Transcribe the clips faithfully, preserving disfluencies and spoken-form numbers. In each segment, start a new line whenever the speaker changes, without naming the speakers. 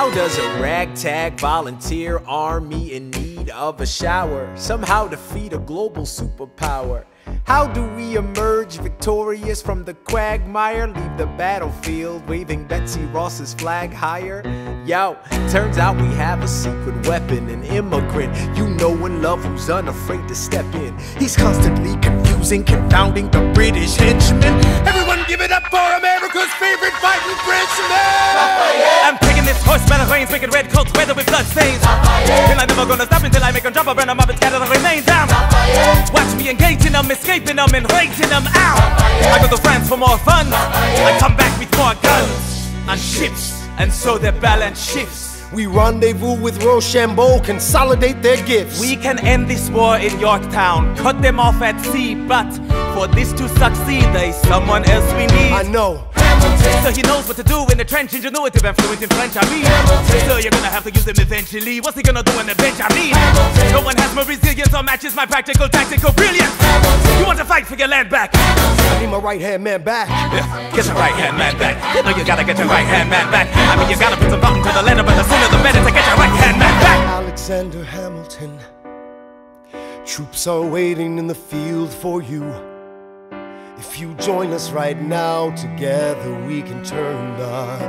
How does a ragtag volunteer army in need of a shower somehow defeat a global superpower? How do we emerge victorious from the quagmire? Leave the battlefield waving Betsy Ross's flag higher? Yo, turns out we have a secret weapon, an immigrant you know and love who's unafraid to step in. He's constantly confusing, confounding the British henchmen. Everyone give it up for America's favorite fighting Frenchman!
I'm taking this horse by the reins, making red coats weather with blood stains. And I'm never gonna stop until I make them drop, burn them up and scatter the remains down. Watch me engaging them, escaping them, and raising them out. I go to France for more fun, I come back with more guns and ships, and so their balance shifts.
We rendezvous with Rochambeau, consolidate their gifts.
We can end this war in Yorktown, cut them off at sea, but for this to succeed, there's someone else we need.
I know.
So he knows what to do in the trench, ingenuitive and fluent in French, I mean. So you're gonna have to use him eventually. What's he gonna do on the bench, I mean? No one has more resilience or matches my practical tactical brilliance. You want to fight for your land back?
I need my right-hand man back.
Yeah, get your right-hand man back. You know you gotta get your right-hand man back. I mean, you gotta put some thought into the letter, but the sooner the better to get your right-hand man back.
Alexander Hamilton, troops are waiting in the field for you. If you join us right now, together we can turn the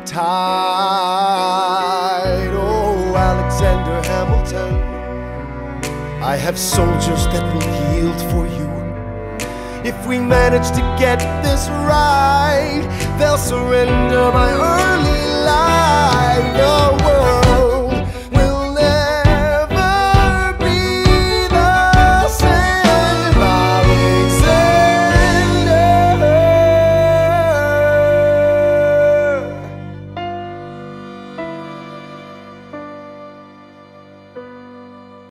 tide. Oh, Alexander Hamilton, I have soldiers that will yield for you. If we manage to get this right, they'll surrender my earth.